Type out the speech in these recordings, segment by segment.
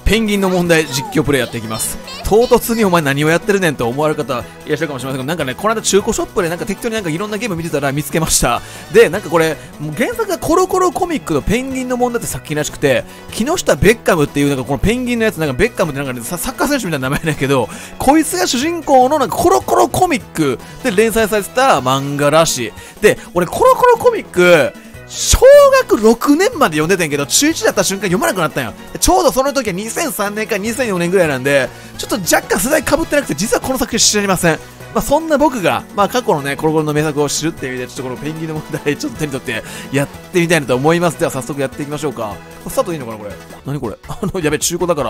ペンギンの問題実況プレイやっていきます。唐突にお前何をやってるねんと思われる方いらっしゃるかもしれませんけど、なんかね、この間中古ショップでなんか適当になんかいろんなゲーム見てたら見つけました。で、なんかこれ、もう原作がコロコロコミックのペンギンの問題って作品らしくて、木下ベッカムっていうなんかこのペンギンのやつ、なんかベッカムってなんか、ね、サッカー選手みたいな名前なんやけど、こいつが主人公のなんかコロコロコミックで連載されてた漫画らしい。で、俺コロコロコミック、小学6年まで読んでてんけど、中1だった瞬間読まなくなったんよ。ちょうどその時は2003年か2004年ぐらいなんで、ちょっと若干世代被ってなくて、実はこの作品知りません。まあそんな僕が、まあ過去のね、コロコロの名作を知るっていう意味で、ちょっとこのペンギンの問題、ちょっと手に取ってやってみたいなと思います。では早速やっていきましょうか。スタートいいのかなこれ。何これやべ、中古だから。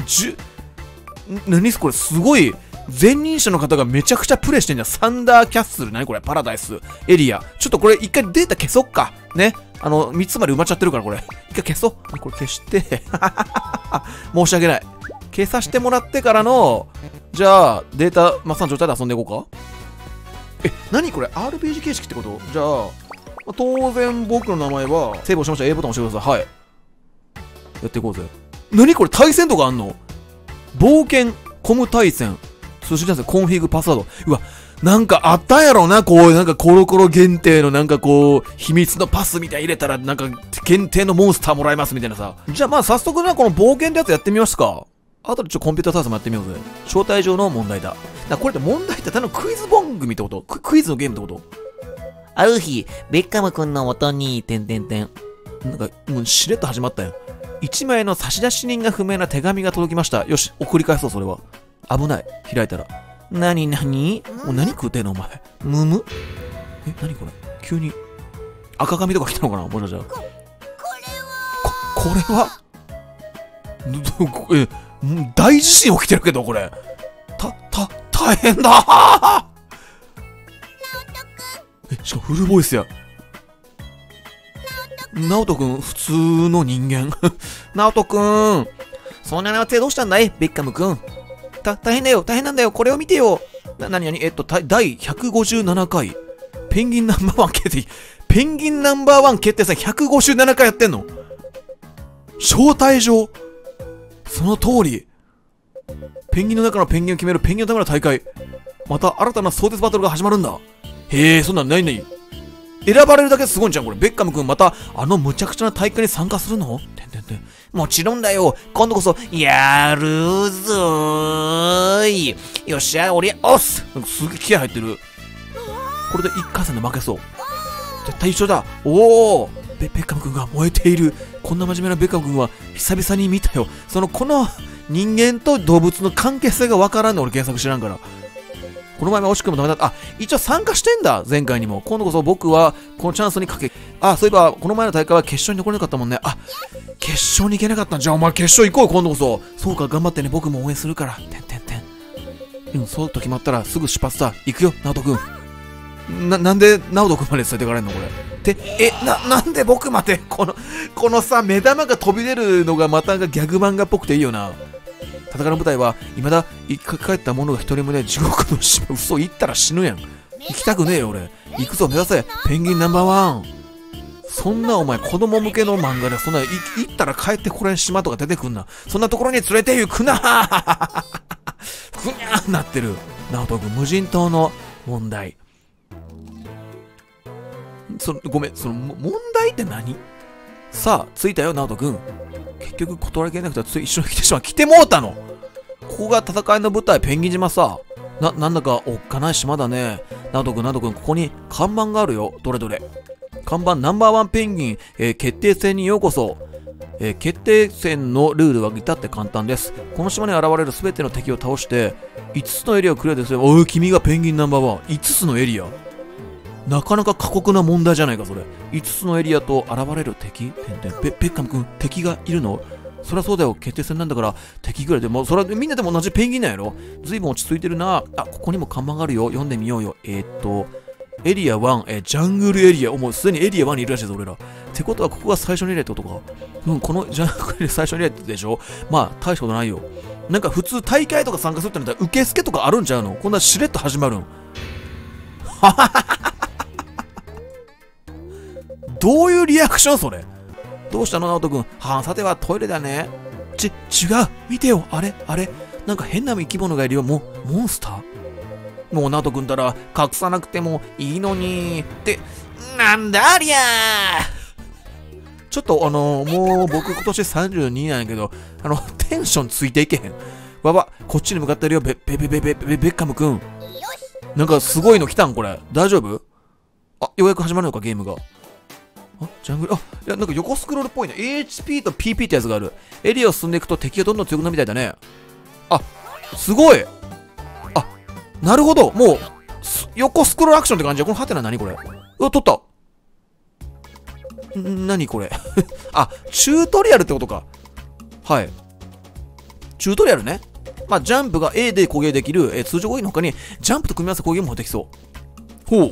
何これすごい。前任者の方がめちゃくちゃプレイしてんじゃん。サンダーキャッスル。何これパラダイス。エリア。ちょっとこれ一回データ消そっか。ね。3つまで埋まっちゃってるからこれ。一回消そう。これ消して。申し訳ない。消させてもらってからの、じゃあ、データ、マッサン状態で遊んでいこうか。何これ ?RPG 形式ってことじゃあ、当然僕の名前は、セーブをしました。A ボタン押してください。はい。やっていこうぜ。何これ対戦とかあんの？冒険、コム対戦。通信なんですよ。コンフィグパスワード。うわ、なんかあったやろな、こう、なんかコロコロ限定のなんかこう、秘密のパスみたい入れたら、なんか限定のモンスターもらえますみたいなさ。じゃあまあ早速な、この冒険ってやつやってみますか。あとでコンピューターサイズもやってみようぜ。招待状の問題だ。これって問題ってただのクイズ番組ってこと？クイズのゲームってこと？ある日、ベッカム君の元に、なんか、もうしれっと始まったよ。一枚の差出人が不明な手紙が届きました。よし、送り返そう、それは。危ない。開いたら。もう何食うてんのお前。むむ何これ急に。赤髪とか来たのかなもしかしたら。これは大地震起きてるけど、これ。大変だしかもフルボイスや。ナオトくん、普通の人間。ナオトくん。そんな手どうしたんだいベッカムくん。大変なんだよ、これを見てよ。第157回。ペンギンナンバーワン決定。ペンギンナンバーワン決定戦157回やってんの？招待状。その通り。ペンギンの中のペンギンを決めるペンギンのための大会。また新たな相鉄バトルが始まるんだ。へえ、そんなんない。選ばれるだけすごいんじゃん、これ。ベッカム君また、むちゃくちゃな大会に参加するの？もちろんだよ。今度こそ、やるぞーい。よっしゃ、俺、おっす。なんかすげえ気合入ってる。これで1回戦で負けそう。絶対一緒だ。おー。ベッカム君が燃えている。こんな真面目なベッカム君は久々に見たよ。この人間と動物の関係性がわからんの。俺原作知らんから。この前も惜しくもダメだった。一応参加してんだ。前回にも。今度こそ僕はこのチャンスにかけ。そういえばこの前の大会は決勝に残れなかったもんね。決勝に行けなかったんじゃあお前決勝行こうよ今度こそ。そうか、頑張ってね。僕も応援するから。そうと決まったらすぐ出発だ。行くよ、ナオトくん。なんでナオトくんまで伝えてかれんのこれ。なんで僕までこのさ、目玉が飛び出るのがまたギャグ漫画っぽくていいよな。戦いの舞台は未だ生き返った者が一人もいない地獄の島。嘘言ったら死ぬやん。行きたくねえよ俺。行くぞ、目指せペンギンナンバーワン。そんなお前子供向けの漫画でそんな行ったら帰ってこれん島とか出てくんな。そんなところに連れて行くなふにゃーなってる。ナオト君無人島の問題。ごめん、問題って何？さあ着いたよナオト君。結局断りきれなくて一緒に来てしまう。来てもうたの。ここが戦いの舞台、ペンギン島さ。なんだかおっかない島だね。ナオト君、ここに看板があるよ。どれどれ。看板ナンバーワンペンギン、決定戦にようこそ。決定戦のルールは至って簡単です。この島に現れる全ての敵を倒して、5つのエリアをクリアですよ。君がペンギンナンバーワン。5つのエリア。なかなか過酷な問題じゃないか、それ。5つのエリアと現れる敵？ベッカム君、敵がいるの？そりゃそうだよ。決定戦なんだから、敵ぐらいでも、それはみんなでも同じペンギンなんやろ？ずいぶん落ち着いてるな。ここにも看板があるよ。読んでみようよ。エリア1、ジャングルエリア。もうすでにエリア1にいるらしいぞ、俺ら。ってことは、ここが最初のエリアってことか。このジャングルエリア最初のエリアでしょ？まあ、大したことないよ。なんか普通大会とか参加するってなったら、受付とかあるんちゃうの？こんなしれっと始まるん。はははは。どういうリアクションそれ？どうしたのナオト君。さてはトイレだね。 違う。見てよ。あれなんか変な生き物がいるよ。モンスター？もうナオト君たら隠さなくてもいいのに。って、なんだありゃー。ちょっともう僕今年32なんやけど、テンションついていけへん。こっちに向かってるよ。ベッカム君。なんかすごいの来たんこれ。大丈夫？ようやく始まるのか、ゲームが。ジャングル、いや、なんか横スクロールっぽいね。HP と PP ってやつがある。エリアを進んでいくと敵がどんどん強くなるみたいだね。すごい。なるほど。もう、横スクロールアクションって感じ。このハテナ何これ。取った。何これ。チュートリアルってことか。はい。チュートリアルね。ジャンプが A で攻撃できる、通常攻撃の他に、ジャンプと組み合わせ攻撃もできそう。ほう。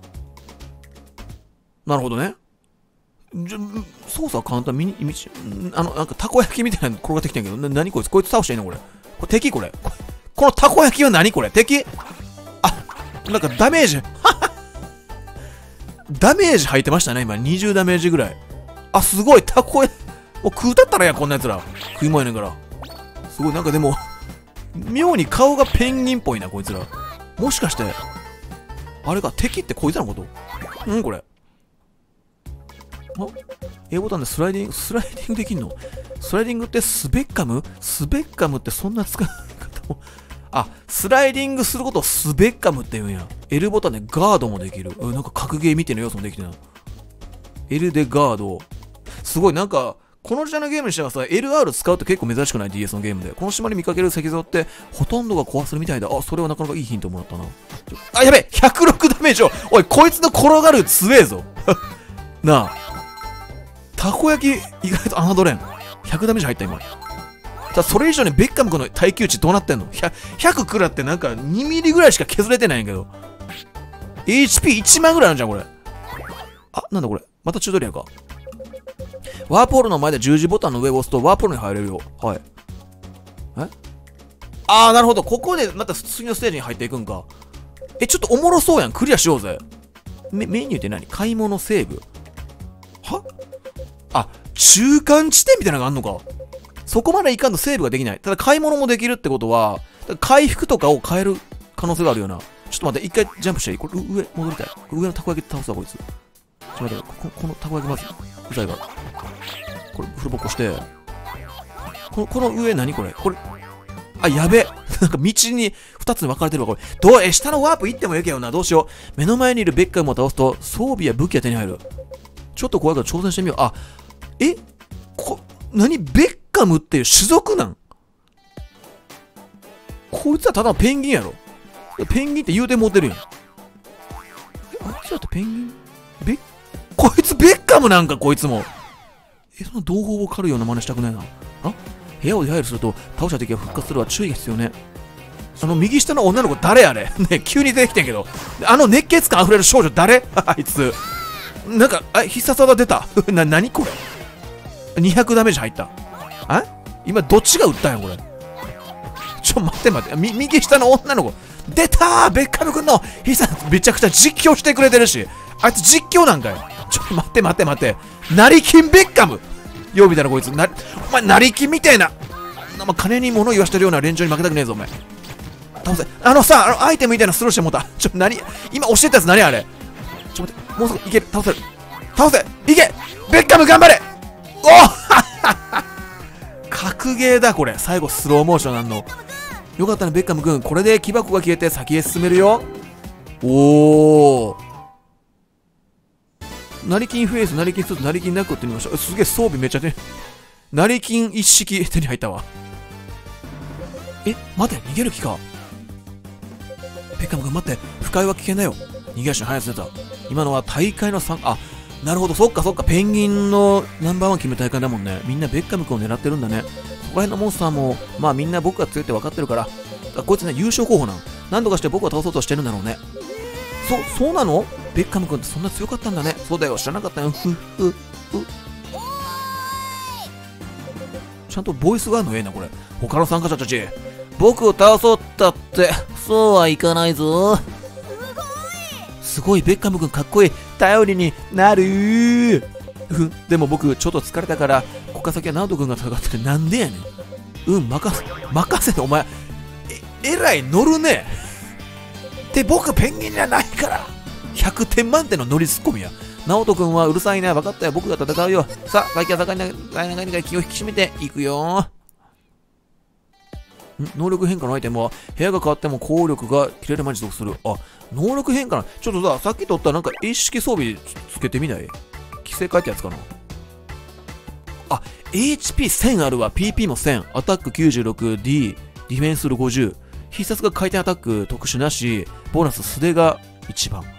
なるほどね。操作は簡単。なんかたこ焼きみたいなの転がってきてんけど、何こいつ倒していいのこれ。敵これ。このたこ焼きは何これ敵？なんかダメージ。ダメージ入ってましたね、今。20ダメージぐらい。すごい。たこ焼き。もう食うたったらや、こんなやつら。食いもんやねんから。すごい、なんかでも、妙に顔がペンギンっぽいな、こいつら。もしかして、あれか、敵ってこいつらのこと？これ。A ボタンでスライディングできんの？スライディングってスベッカムってそんな使い方も。スライディングすることをスベッカムって言うんや。L ボタンでガードもできる。なんか格ゲーみたいな要素もできてな。L でガード。すごい、なんか、この時代のゲームにしてはさ、LR 使うって結構珍しくない？ DS のゲームで。この島に見かける石像って、ほとんどが壊せるみたいだ。それはなかなかいいヒントもらったな。やべえ !106 ダメージを。おい、こいつの転がる強えぞ。なあ。たこ焼き、意外と侮れん。100ダメージ入った、今。それ以上にベッカム君の耐久値どうなってんの？ 100食らってなんか2ミリぐらいしか削れてないんやけど。HP1 万ぐらいあるじゃん、これ。なんだこれ。またチュートリアルか。ワープホールの前で十字ボタンの上を押すとワープホールに入れるよ。はい。なるほど。ここでまた次のステージに入っていくんか。ちょっとおもろそうやん。クリアしようぜ。メニューって何？買い物セーブ。中間地点みたいなのがあんのか。そこまでいかんとセーブができない。ただ買い物もできるってことは、回復とかを変える可能性があるよな。ちょっと待って、一回ジャンプしていい？これ上戻りたい。上のたこ焼き倒すわ、こいつ。ちょっと待って、このたこ焼きまず、うざいわ。これ、フルボコして。この上何これ？これ、やべ。なんか道に2つに分かれてるわ、これ。下のワープ行ってもいいけどな。どうしよう。目の前にいるベッカムを倒すと、装備や武器が手に入る。ちょっと怖いから挑戦してみよう。何ベッカムっていう種族なん？こいつはただのペンギンやろ。ペンギンって言うて持ってるやん。あいつらってペンギン？こいつベッカムなんか、こいつも。そんな同胞を狩るような真似したくないな。部屋を出入りすると倒した敵が復活するは注意が必要ね。右下の女の子誰あれ？ね、急に出てきてんけど。熱血感溢れる少女誰？あいつ。なんか、必殺技出た。何これ？ 200 ダメージ入った。今どっちが撃ったんやこれ。待って。右下の女の子。出たー！ベッカム君の必殺、めちゃくちゃ実況してくれてるし。あいつ実況なんかよ。待って。成金ベッカム！よう見たらこいつ。お前、成金みたいな。金に物言わしてるような連中に負けたくねえぞ、お前。倒せ。アイテムみたいなスルーしてもうた。今押してたやつ何あれ？待って。もうすぐいける。倒せ。いけ！ベッカム頑張れ！格ゲーだこれ。最後スローモーションなんの。よかったねベッカム君。これで木箱が消えて先へ進めるよ。成金フェイス、成金スーツ、成金ナックってみましょう。すげえ装備めっちゃね。成金一式手に入ったわ。待て、逃げる気か。ベッカム君待って、不快は危険だよ。逃げ足の速さ出た。今のは大会のなるほど、そっか。ペンギンのナンバーワン決め大会だもんね。みんなベッカム君を狙ってるんだね。そこら辺のモンスターも、みんな僕が強いって分かってるから。こいつね、優勝候補なん。何とかして僕を倒そうとしてるんだろうね。そうなの？ベッカム君ってそんな強かったんだね。そうだよ、知らなかったよ。ちゃんとボイスがあるのな、これ。他の参加者たち。僕を倒そうったって、そうはいかないぞ。すごい、ベッカム君かっこいい。頼りになる。でも僕ちょっと疲れたからここかから先は直人君が戦ってる。なんでやねん。任せて、お前。えらい乗るね。で、僕ペンギンじゃないから。100点満点の乗りツッコミや。直人君はうるさいな。分かったよ。僕が戦うよ。さあ、最近は何気を引き締めていくよ。能力変化のアイテムは部屋が変わっても効力が切れるまで持続する。あ、能力変化な。ちょっとさ、さっき取ったなんか一式装備つけてみない？規制変えたやつかな。あ、HP1000 あるわ。PP も1000。アタック 96D。ディフェンスル50。必殺が回転アタック特殊なし。ボーナス素手が1番。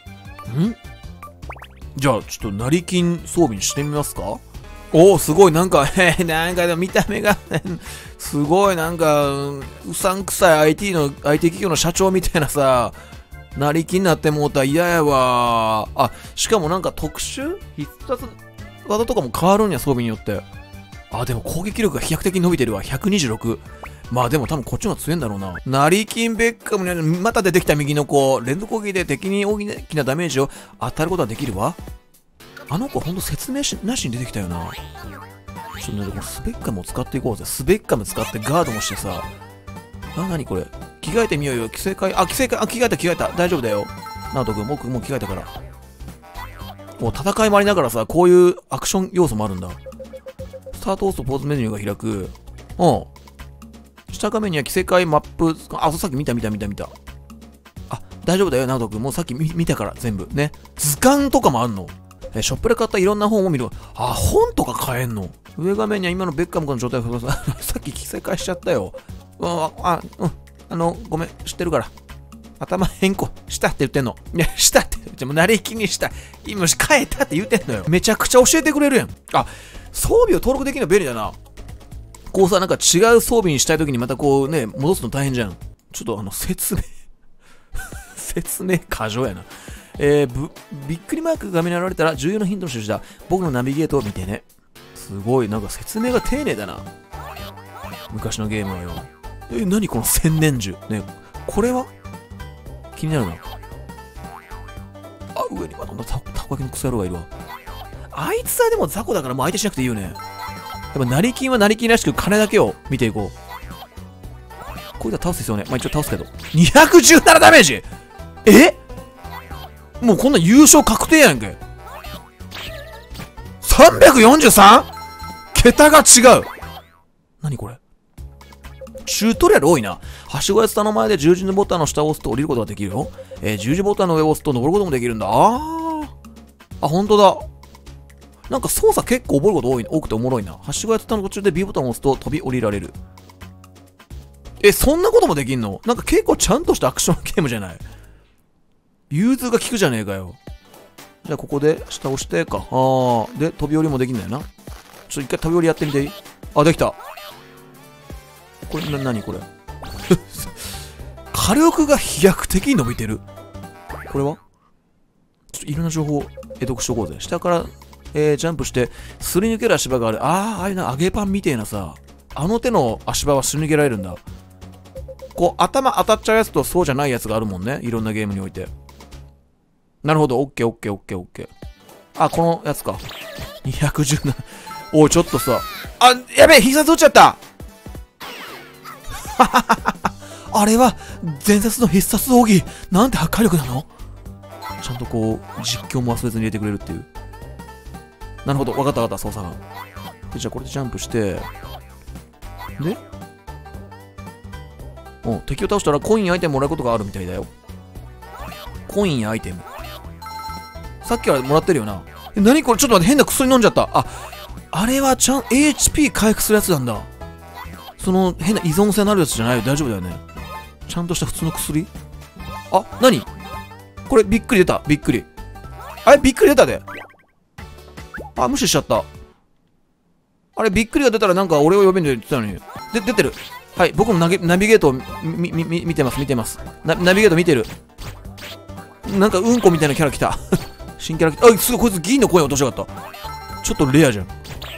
じゃあ、ちょっと成金装備にしてみますか？おお、すごい、なんか、なんかでも見た目がすごい、なんか、うさんくさい IT 企業の社長みたいなさ、成金になってもうたら嫌やわ。あ、しかもなんか特殊必殺技とかも変わるんや、装備によって。あ、でも攻撃力が飛躍的に伸びてるわ。126。まあでも多分こっちの方が強いんだろうな。成金ベッカムにまた出てきた右の子。連続攻撃で敵に大きなダメージを与えることができるわ。あの子ほんと説明なしに出てきたよな。ちょっとね、このスベッカムを使っていこうぜ。スベッカム使ってガードもしてさ。なにこれ。着替えてみようよ。着替えた。大丈夫だよ。直人君、僕もう着替えたから。もう戦いもありながらさ、こういうアクション要素もあるんだ。スタート押すとポーズメニューが開く。下画面には着せ替えマップ。あ、さっき見た。あ、大丈夫だよ、直人君。もうさっき見たから、全部。ね。図鑑とかもあんの。ショップで買ったいろんな本を見る。あ、本とか買えんの？上画面には今のベッカム君の状態をさっき着せ替えしちゃったよ。ごめん、知ってるから。頭変更したって言ってんの。いや、したって。じゃもう慣れ気にした。今、変えたって言ってんのよ。めちゃくちゃ教えてくれるやん。あ、装備を登録できるの便利だな。こうさ、なんか違う装備にしたいときにまたこうね、戻すの大変じゃん。ちょっと説明過剰やな。びっくりマークが画面に現れたら重要なヒントの印だ。僕のナビゲートを見てね。すごい、なんか説明が丁寧だな。昔のゲームはよ。何この千年樹。ね、これは気になるな。あ、上にまたたこ焼きのクソ野郎がいるわ。あいつはでも雑魚だからもう相手しなくていいよね。やっぱ成金は成金らしく金だけを見ていこう。こういうの倒す必要ね。まあ一応倒すけど。217ダメージ。もうこんな優勝確定やんけ。343？ 桁が違う。何これ。チュートリアル多いな。はしごやツタの前で十字ボタンの下を押すと降りることができるよ。十字ボタンの上を押すと登ることもできるんだ。ほんとだ。なんか操作結構覚えること多くておもろいな。はしごやツタの途中で B ボタンを押すと飛び降りられる。そんなこともできんの？なんか結構ちゃんとしたアクションゲームじゃない？融通が効くじゃねえかよ。じゃあここで下押してか。で、飛び降りもできんだよな。ちょっと一回飛び降りやってみていい？あ、できた。これ、何これ。火力が飛躍的に伸びてる。これはちょっといろんな情報を得得しとこうぜ。下から、ジャンプして、すり抜ける足場がある。ああいうな、揚げパンみてえなさ、あの手の足場はすり抜けられるんだ。こう、頭当たっちゃうやつとそうじゃないやつがあるもんね。いろんなゲームにおいて。なるほど、オッケー。あ、このやつか。217。おい、ちょっとさ。あ、やべえ、必殺落ちちゃったあれは、伝説の必殺奥義。なんて破壊力なの？ちゃんとこう、実況も忘れずに入れてくれるっていう。なるほど、わかった、操作が。で、じゃあこれでジャンプして。で敵を倒したらコインやアイテムもらうことがあるみたいだよ。コインやアイテム。さっきからもらってるよな。何これ、ちょっと待って、変な薬飲んじゃった。あれはHP 回復するやつなんだ。その変な依存性のあるやつじゃないよ。大丈夫だよね。ちゃんとした普通の薬。何これびっくり出た。びっくり出たで。無視しちゃった。あれびっくりが出たらなんか俺を呼べんで言ってたのに。出てる。はい、僕もナビゲートを見てます。ナビゲート見てる。なんかうんこみたいなキャラ来た。新キャラ来た。すごい、こいつ銀の声落としやがった。ちょっとレアじゃん。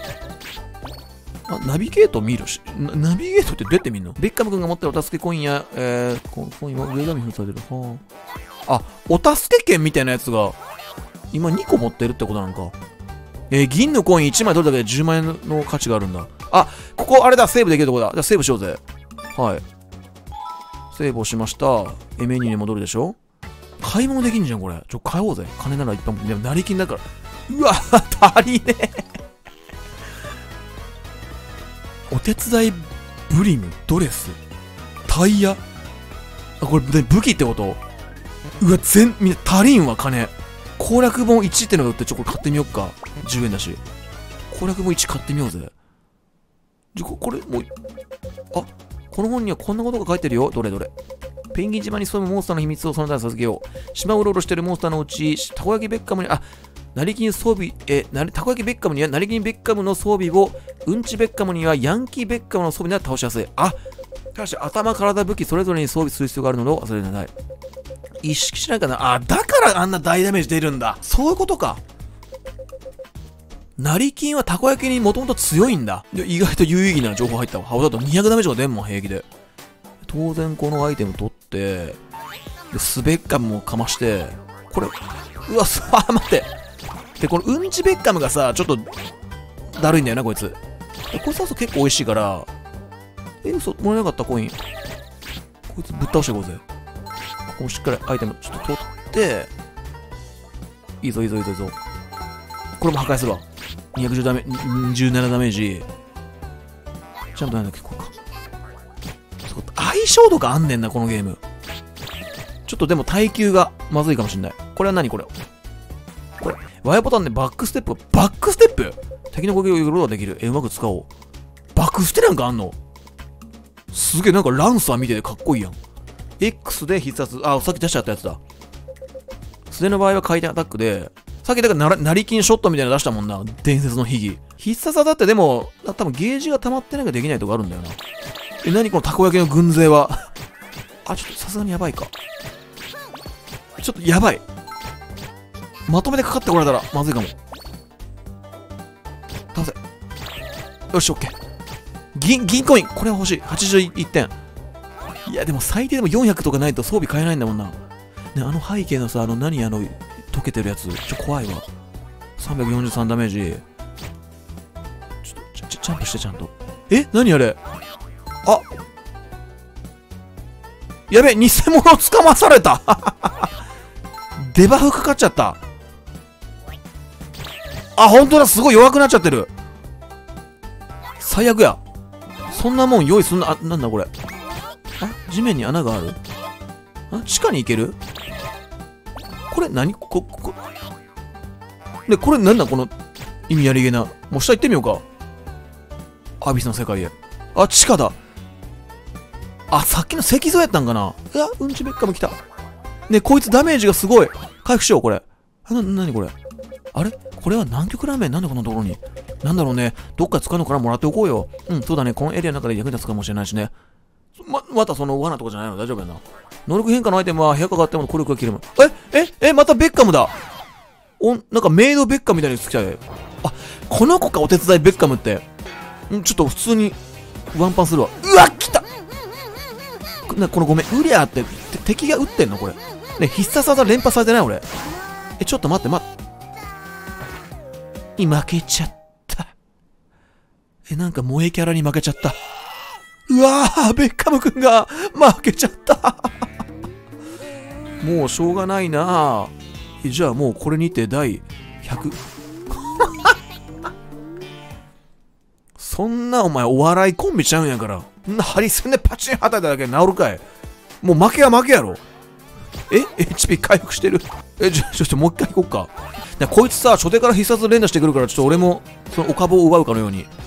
ナビゲート見るし。ナビゲートってどうやって見るの？ベッカム君が持ってるお助けコインや、コインは上紙封されてる。お助け券みたいなやつが、今2個持ってるってことなのか。 銀のコイン1枚取るだけで10万円の価値があるんだ。あ、ここあれだ、セーブできるとこだ。じゃあセーブしようぜ。はい。セーブをしました。メニューに戻るでしょ。買い物できんじゃん、これ。買おうぜ。金ならいっぱい。でも、成金だから。うわ、足りねえ。お手伝いブリム、ドレス、タイヤ。あ、これ、武器ってこと？うわ、みんな足りんわ、金。攻略本1ってのが売って、これ買ってみよっか。10円だし。攻略本1買ってみようぜ。これ、もう、あ、この本にはこんなことが書いてるよ。どれどれ。ペンギン島に潜むモンスターの秘密をその他に授けよう。島をうろうろしてるモンスターのうち、たこ焼きベッカムに、成金装備、たこ焼きベッカムには成金ベッカムの装備を、うんちベッカムにはヤンキーベッカムの装備なら倒しやすい。あ、ただし頭、体、武器それぞれに装備する必要があるのを忘れなさい。意識しないかな。あ、だからあんな大ダメージ出るんだ。そういうことか。成金はたこ焼きにもともと強いんだ。意外と有意義な情報入ったわ。だと200ダメージが出んもん、平気で。当然このアイテム取って、で、スベッカムもかまして、これ、うわ、待って。で、このうんちベッカムがさ、ちょっと、だるいんだよな、こいつ。で、こいつは結構美味しいから、嘘、もらえなかったコイン。こいつぶっ倒していこうぜ。ここもしっかりアイテムちょっと取って、いいぞいいぞいいぞいいぞ。これも破壊するわ。210ダメ、17ダメージ。ちゃんとなんだっけ、これか。相性とかあんねんな、このゲーム。ちょっとでも耐久がまずいかもしんない。これは何これ。これ。Y ボタンでバックステップ。バックステップ敵の攻撃を寄ることができる。うまく使おう。バックステなんかあんの？すげえ、なんかランサー見ててかっこいいやん。X で必殺。あ、さっき出しちゃったやつだ。素手の場合は回転アタックで、さっきだから成金ショットみたいなの出したもんな。伝説の秘技。必殺だってでも、多分ゲージが溜まってないからできないとこあるんだよな。何このたこ焼きの軍勢は。あ、ちょっとさすがにやばいか。ちょっとやばい。まとめてかかってこられたらまずいかも。倒せ。よし、オッケー。銀コイン。これは欲しい。81点。いや、でも最低でも400とかないと装備買えないんだもんな。ね、あの背景のさ、溶けてるやつ。怖いわ。343ダメージ。ジャンプしてちゃんと。何あれ。あ、やべえ、偽物を捕まされた。デバフかかっちゃった。あ、ほんとだ、すごい弱くなっちゃってる。最悪や。そんなもん用意すんな。なんだこれ。地面に穴がある。地下に行ける。これ何で、これなんだこの意味ありげな。もう下行ってみようか。アビスの世界へ。地下だ。さっきの石像やったんかな。うんちベッカム来た。ね、こいつダメージがすごい。回復しよう、これ。なにこれ。あれこれは南極ラーメンなんでこんなところに。なんだろうね。どっか使うのからもらっておこうよ。そうだね。このエリアの中で役に立つかもしれないしね。またその罠とかじゃないの大丈夫やな。能力変化のアイテムは部屋かかっても効力が切れる。またベッカムだ。なんかメイドベッカムみたいに来ちゃう。この子か、お手伝いベッカムって。ちょっと普通にワンパンするわ。うわ、来た。このごめん、ウリアーって敵が撃ってんのこれ。ね、必殺技連発されてない俺。ちょっと待って。負けちゃった。なんか萌えキャラに負けちゃった。うわー、ベッカムくんが負けちゃった。もうしょうがないな。じゃあもうこれにて第100。そんなお前お笑いコンビちゃうんやから。ハリセンでパチンはたいただけで治るかい。もう負けは負けやろ。HP 回復してる。ちょっともう一回行こっか。こいつさ、初手から必殺連打してくるから、ちょっと俺もそのお株を奪うかのように。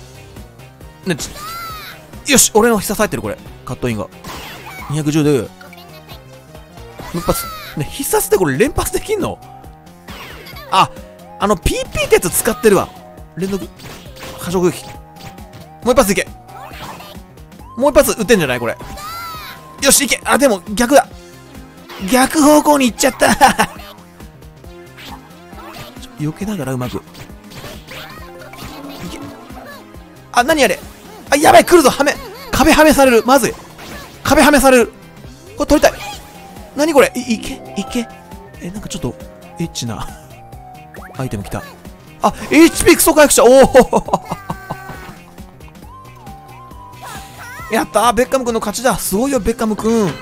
よし、俺の必殺入ってるこれ。カットインが。210で。もう一発。必殺ってこれ連発できんのPP ってやつ使ってるわ。連続。波状攻撃。もう一発いけ。もう一発撃ってんじゃないこれ。よし、いけ。でも逆だ。逆方向に行っちゃった。避けながらうまく。いけ。何あれ。やばい、来るぞ、壁はめされる。まずい。壁はめされる。これ取りたい。何これ。いけ。なんかちょっと、エッチなアイテム来た。 あ、HP クソ回復した。おおやったー、ベッカム君の勝ちだ。すごいよ、ベッカム君。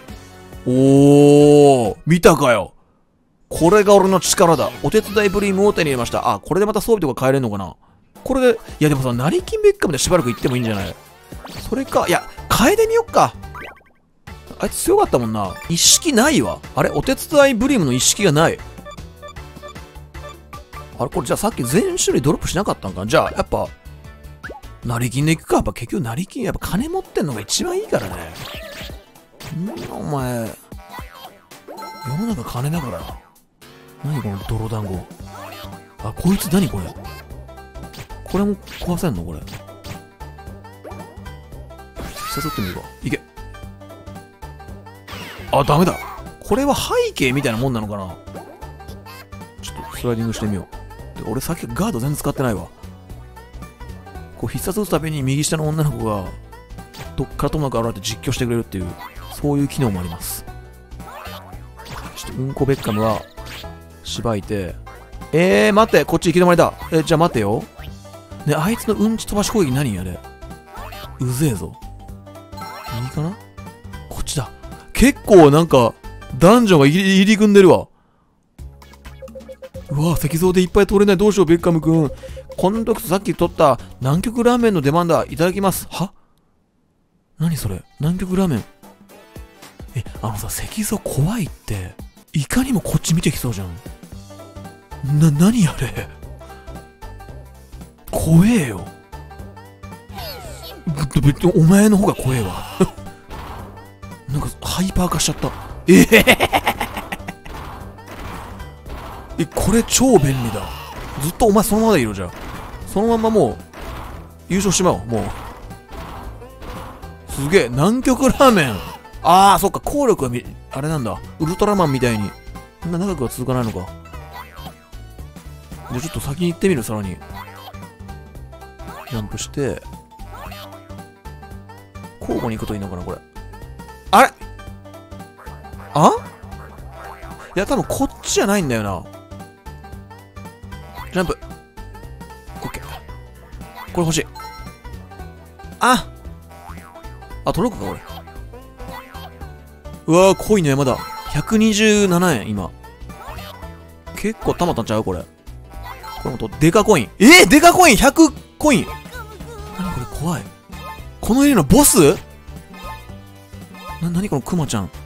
おー、見たかよ。これが俺の力だ。お手伝いブリームを手に入れました。あ、これでまた装備とか変えれるのかな。これで、いやでもさ、成金ベッカムでしばらく行ってもいいんじゃない？それか、いや、変えてみよっか。あいつ強かったもんな。一式ないわ。あれ、お手伝いブリームの一式がない。あれ、これじゃあさっき全種類ドロップしなかったんかな。じゃあ、やっぱ、成金で行くか。やっぱ結局成金、やっぱ金持ってんのが一番いいからね。お前、世の中金だから。何この泥団子。あ、こいつ何これ。これも壊せんのこれ。誘ってみるか。いけ。あ、ダメだ。これは背景みたいなもんなのかな。ちょっとスライディングしてみよう。で、俺さっきガード全然使ってないわ。こう必殺打つたびに右下の女の子がどっからともなく現れて実況してくれるっていう、そういう機能もあります。ちょっとうんこベッカムはしばいて、待って、こっち行き止まりだ。じゃあ待てよ。ね、あいつのうんち飛ばし攻撃何やれ。うぜえぞ。右かな？こっちだ。結構なんかダンジョンが入り組んでるわ。うわ、石像でいっぱい通れない。どうしよう、ベッカムくん。この時さっき取った南極ラーメンの出番だ。いただきます。は？何それ？南極ラーメン。石像怖いって。いかにもこっち見てきそうじゃん。何あれ。怖えよ。お前の方が怖えわ。なんかハイパー化しちゃった。これ超便利だ。ずっとお前そのままでいるじゃん。そのままもう優勝しまおう。もうすげえ南極ラーメン。ああ、そっか、効力はあれなんだ。ウルトラマンみたいにそんな長くは続かないのか。じゃあちょっと先に行ってみる。さらにジャンプして交互に行くといいのかなこれ。あれ、あ、いや多分こっちじゃないんだよな。ジャンプ。オッケー。これ欲しい。あ、届くかこれ。うわー、濃いね。まだ127円。今結構たまったんちゃうこれ。これもとデカコイン。デカコイン100コイン。何これ怖い。このエリアのボス？何このクマちゃん。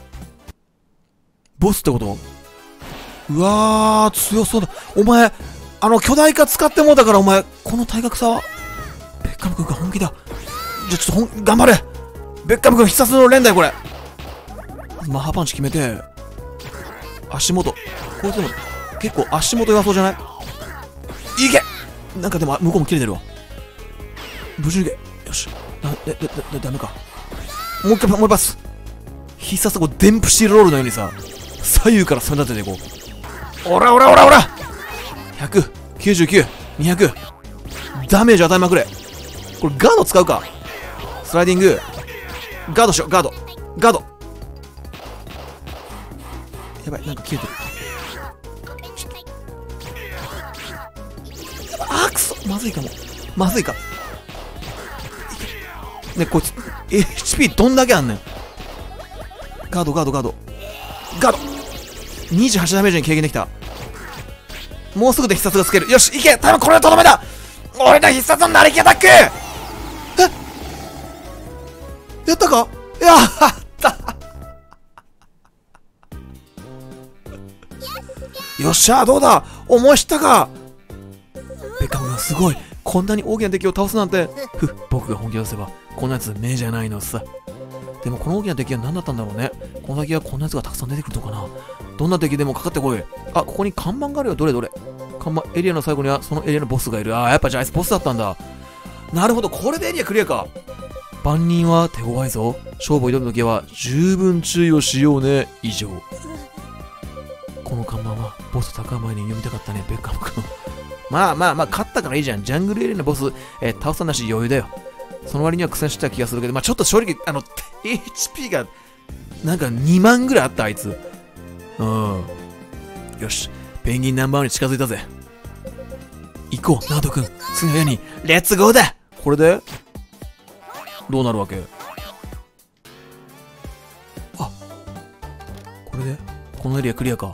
ボスってこと？うわー、強そうだ。お前、巨大化使ってもうたから、お前、この体格差は。ベッカム君が本気だ。じゃあちょっと頑張れ。ベッカム君必殺の連打よ、これ。マッハパンチ決めて、足元。こいつも、結構足元弱そうじゃない？いけ！なんかでも、向こうも切れてるわ。無事にいけ。よし。ダメか。もう一回パス。必殺こう、デンプシーロールのようにさ、左右から攻め立てていこう。おら100、99、200。ダメージ与えまくれ。これガード使うか。スライディング。ガードしよう、ガード。やばい、なんか消えてる。くそ、まずいか。ね、こいつ HP どんだけあんねん。ガード28ダメージに軽減できた。もうすぐで必殺がつける。よし、いけ。多分これはとどめだ。俺の必殺のなりきアタック。やったか。やったよっしゃ、どうだ。思い知ったか。ベカムがすごい。こんなに大きな敵を倒すなんて。僕が本気を出せばこんなやつ目じゃないのさ。でもこの大きな敵は何だったんだろうね。この先はこんなやつがたくさん出てくるのかな。どんな敵でもかかってこい。あ、ここに看板があるよ。どれ看板。エリアの最後にはそのエリアのボスがいる。やっぱじゃああいつボスだったんだ。なるほど、これでエリアクリアか。万人は手強いぞ。勝負を挑むときは十分注意をしようね。以上。この看板はボス高前に読みたかったね、ベッカム君。まあ勝ったからいいじゃん。ジャングルエリアのボス、倒さなし余裕だよ。その割には苦戦してた気がするけど、ちょっと正直HP がなんか2万ぐらいあった。あいつ。よし、ペンギンナンバーに近づいたぜ。 行こう、ナオトくん。次の部屋に、レッツゴーだ。これでどうなるわけ？あ、これでこのエリアクリアか。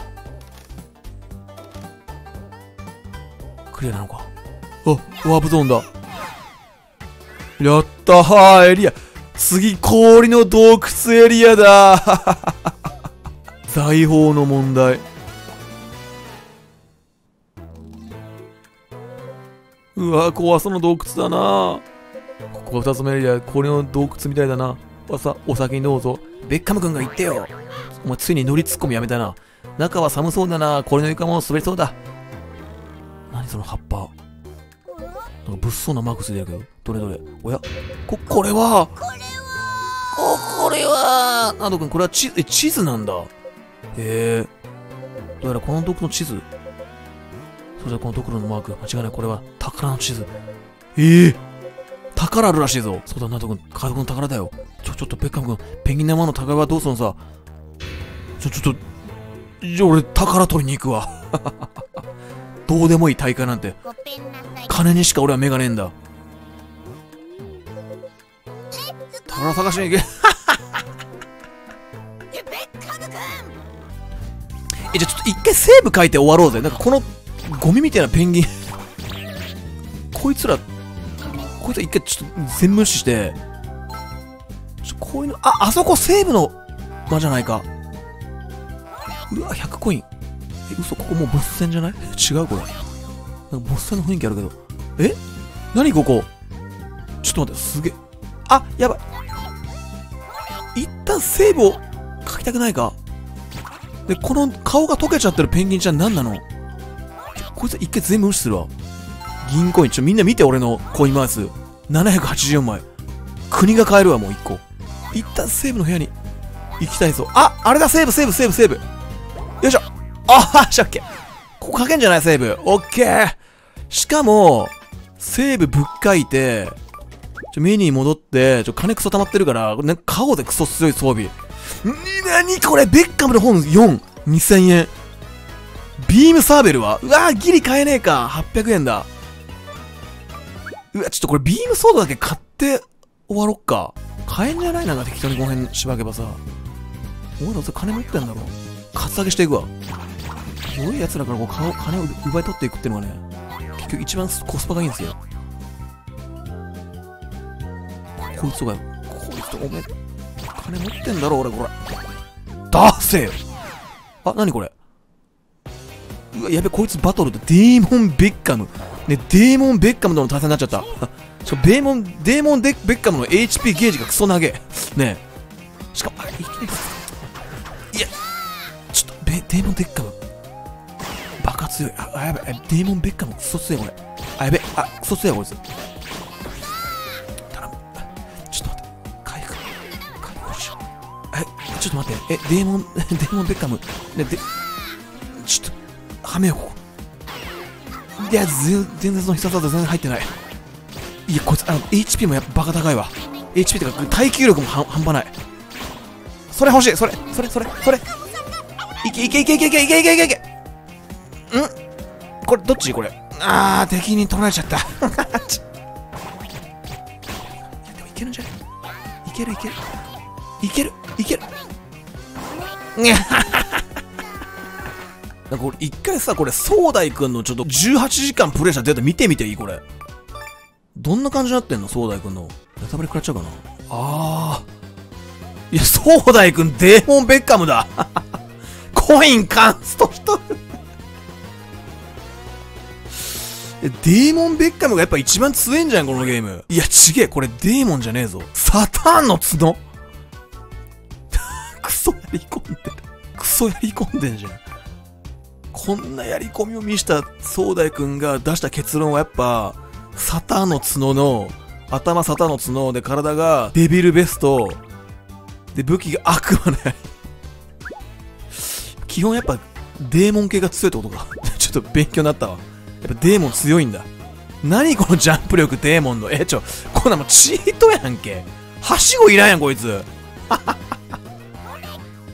クリアなのか。あ、ワープゾーンだ。やったー、エリア。次、氷の洞窟エリアだ。財宝の問題。うわ、怖そうな洞窟だな。ここが2つ目エリア、氷の洞窟みたいだな。お先にどうぞ。ベッカム君が言ってよ。お前ついに乗りツッコミやめたな。中は寒そうだな。氷の床も滑りそうだ。何その葉っぱ。なんか物騒なマークついてるけど。どれどれ。おや、これはこれはナド君、これは地図なんだ。へえ。どうやらこの洞窟の地図。それじゃこのドクロのマーク。間違いない。これは宝の地図。宝あるらしいぞ。そうだ、ナド君。海賊の宝だよ。ちょっとベッカム君。ペンギンの山の宝はどうするのさ。俺、宝取りに行くわ。どうでもいい大会なんて。金にしか俺は目がねえんだ。宝探しに行け。じゃあちょっと一回セーブ書いて終わろうぜ。なんかこのゴミみたいなペンギン。こいつら一回ちょっと全無視して。こういうの、あそこセーブの間じゃないか。うわ、100コイン。嘘、ここもうボス戦じゃない？違うこれ。なんかボス戦の雰囲気あるけど。何ここ？ちょっと待って、すげえ。やばい。一旦セーブを書きたくないか。で、この顔が溶けちゃってるペンギンちゃん何なの？こいつ一回全部無視するわ。銀コイン、みんな見て俺のコイン枚数。784枚。国が買えるわ、もう1個。一旦セーブの部屋に行きたいぞ。あれだ、セーブ。よいしょ。しゃっけ。ここ書けんじゃない？セーブ。オッケー。しかも、セーブぶっかいて、メニュー戻って、金クソ溜まってるから、ね、買おうぜ、クソ強い装備。何これ、ベッカムの本4、2000円。ビームサーベルは？うわギリ買えねえか。800円だ。うわ、ちょっとこれビームソードだけ買って終わろっか。買えんじゃない？なんか適当にこの辺しばけばさ。お前らそれ金持ってんだろ。カツアゲしていくわ。良い奴らからこう金を奪い取っていくっていうのがね、結局一番コスパがいいんですよ。こいつとおめえ、金持ってんだろ、俺、これ。出せよ。何これ。うわ、やべ、こいつバトルでデーモン・ベッカム。ね、デーモン・ベッカムとの対戦になっちゃった。デーモン・ベッカムの HP ゲージがクソ長え。ねえ。しかも、いや、ちょっと、デーモン・ベッカム。バカ強い。やべ、デーモン・ベッカムクソ強い、これ。やべ、クソ強い、こいつ。頼む。ちょっと待って。回復しよう。ちょっと待って。デーモン・ベッカム。ね、ちょっと、はめよう、ここ。いや、全然その必殺技全然入ってない。いや、こいつ、HP もやっぱバカ高いわ。HP ってか、耐久力も半端ない。それ欲しい、それ。いけ。これ、どっちこれ。敵に取られちゃった。いや、でもいけるんじゃない？いける。なんかこれ一回さ、これ、壮大くんのちょっと18時間プレイしたデータ見てみていい？これ。どんな感じになってんの？壮大くんの。ネタバレ食らっちゃうかな？いや、壮大くんデーモンベッカムだ。コインカンストしとる。デーモンベッカムがやっぱ一番強いんじゃん、このゲーム。いや、ちげえ、これデーモンじゃねえぞ。サターンの角。クソやり込んでんじゃん。こんなやり込みを見した壮大くんが出した結論はやっぱ、サターンの角の、頭サターンの角で体がデビルベスト、で武器が悪魔の槍。基本やっぱデーモン系が強いってことか。ちょっと勉強になったわ。やっぱデーモン強いんだ。何このジャンプ力デーモンの。こんなもんチートやんけ。はしごいらんやんこいつ。